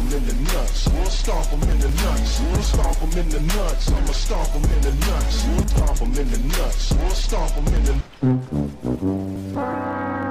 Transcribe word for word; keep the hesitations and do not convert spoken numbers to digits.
'em in the nuts. Stomp 'em in the nuts. Stomp 'em in the nuts. I'ma stomp 'em in the nuts. Stomp 'em in the nuts. Stomp 'em in the